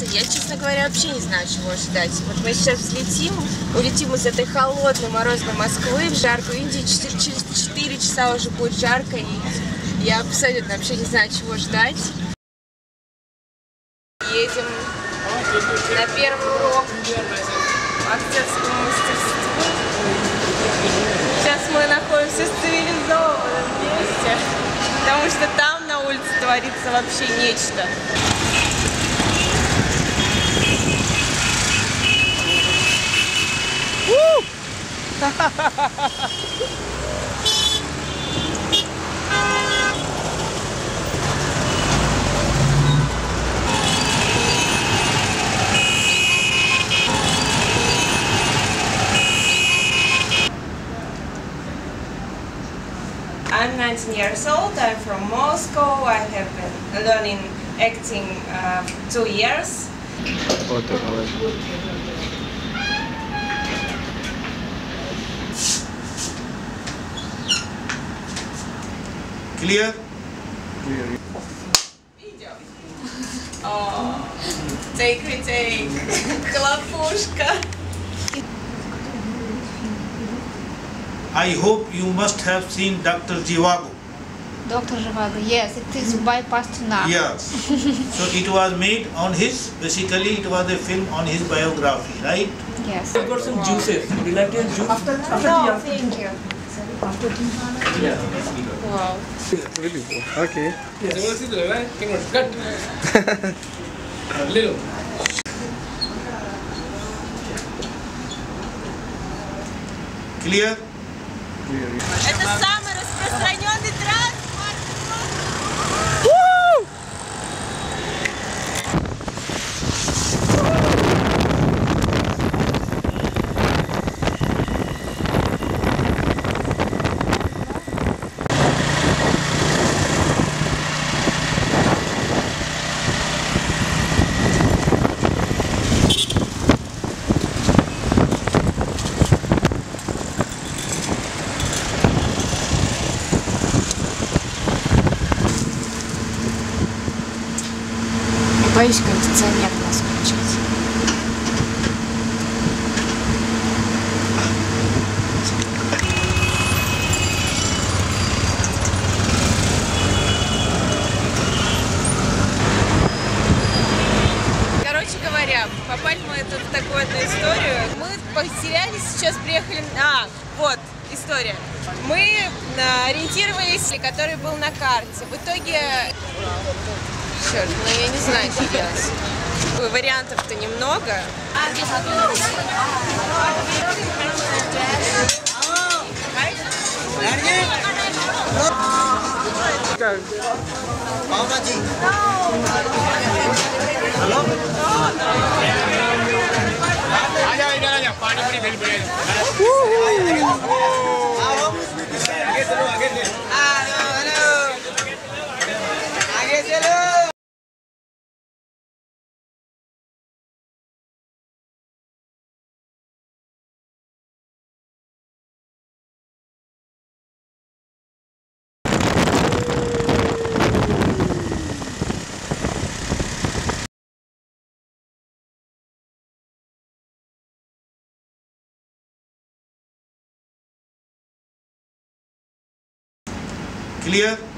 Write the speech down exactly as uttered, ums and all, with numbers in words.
Я, честно говоря, вообще не знаю, чего ждать. Вот мы сейчас взлетим, улетим из этой холодной, морозной Москвы в жаркую Индию. Через четыре часа уже будет жарко, и я абсолютно вообще не знаю, чего ждать. Едем на первый урок по актерскому мастерству. Сейчас мы находимся в цивилизованном месте, потому что там на улице творится вообще нечто. I'm nineteen years old, I'm from Moscow, I have been learning acting uh, two years. Clear? Видео. Oh, take retake, Клопушка. I hope you must have seen Doctor Jivago. Doctor Jivago, yes, it is bypassed now. Yes. So it was made on his, basically it was a film on his biography, right? Yes. I've got some wow. juices. Would you like to have juice? After, after No, tea, after thank tea. you. After tea? Yeah. Wow. It's really cool. Okay. Yes. Little. Clear? Это самый распространенный транспорт. Боюсь кондиционер нас включить. Короче говоря, попали мы тут в такую одну историю. Мы потерялись, сейчас приехали... А, вот история. Мы ориентировались, который был на карте. В итоге... Черт, ну я не знаю, что делать. Вариантов-то немного. Clear?